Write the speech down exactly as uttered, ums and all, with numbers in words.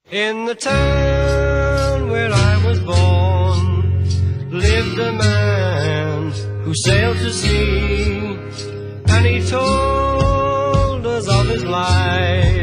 In the town where I was born lived a man who sailed to sea, and he told us of his life